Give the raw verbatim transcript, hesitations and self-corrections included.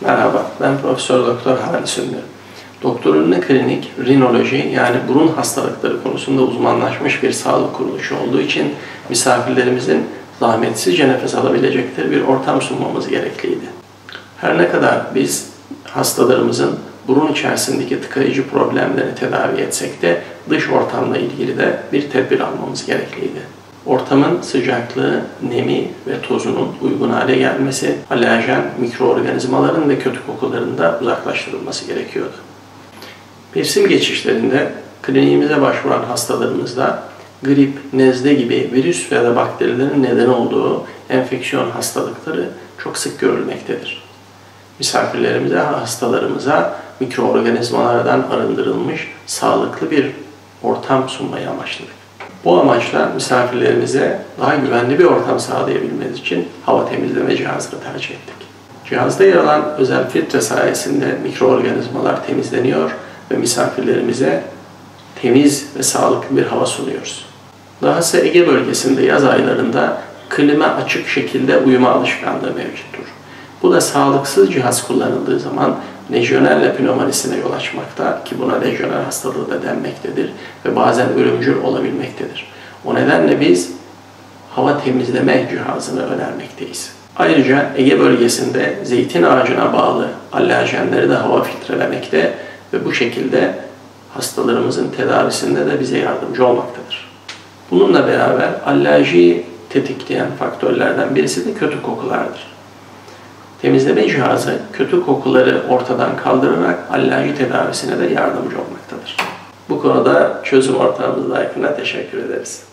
Merhaba, ben Profesör Doktor Halis Ünlü. Doktor Ünlü Klinik, rinoloji yani burun hastalıkları konusunda uzmanlaşmış bir sağlık kuruluşu olduğu için misafirlerimizin zahmetsizce nefes alabilecekleri bir ortam sunmamız gerekliydi. Her ne kadar biz hastalarımızın burun içerisindeki tıkayıcı problemlerini tedavi etsek de dış ortamla ilgili de bir tedbir almamız gerekliydi. Ortamın sıcaklığı, nemi ve tozunun uygun hale gelmesi, alerjen mikroorganizmaların ve kötü kokuların da uzaklaştırılması gerekiyordu. Mevsim geçişlerinde kliniğimize başvuran hastalarımızda grip, nezle gibi virüs veya da bakterilerin neden olduğu enfeksiyon hastalıkları çok sık görülmektedir. Misafirlerimize, hastalarımıza mikroorganizmalardan arındırılmış sağlıklı bir ortam sunmayı amaçladık. Bu amaçla misafirlerimize daha güvenli bir ortam sağlayabilmemiz için hava temizleme cihazını tercih ettik. Cihazda yer alan özel filtre sayesinde mikroorganizmalar temizleniyor ve misafirlerimize temiz ve sağlıklı bir hava sunuyoruz. Dahası Ege bölgesinde yaz aylarında klima açık şekilde uyuma alışkanlığı mevcuttur. Bu da sağlıksız cihaz kullanıldığı zaman lejyonella pneumonisine yol açmakta ki buna lejyonel hastalığı da denmektedir ve bazen ölümcül olabilmektedir. O nedenle biz hava temizleme cihazını önermekteyiz. Ayrıca Ege bölgesinde zeytin ağacına bağlı alerjenleri de hava filtrelemekte ve bu şekilde hastalarımızın tedavisinde de bize yardımcı olmaktadır. Bununla beraber alerjiyi tetikleyen faktörlerden birisi de kötü kokulardır. Temizleme cihazı kötü kokuları ortadan kaldırarak alerji tedavisine de yardımcı olmaktadır. Bu konuda çözüm ortağımız Aykın'a teşekkür ederiz.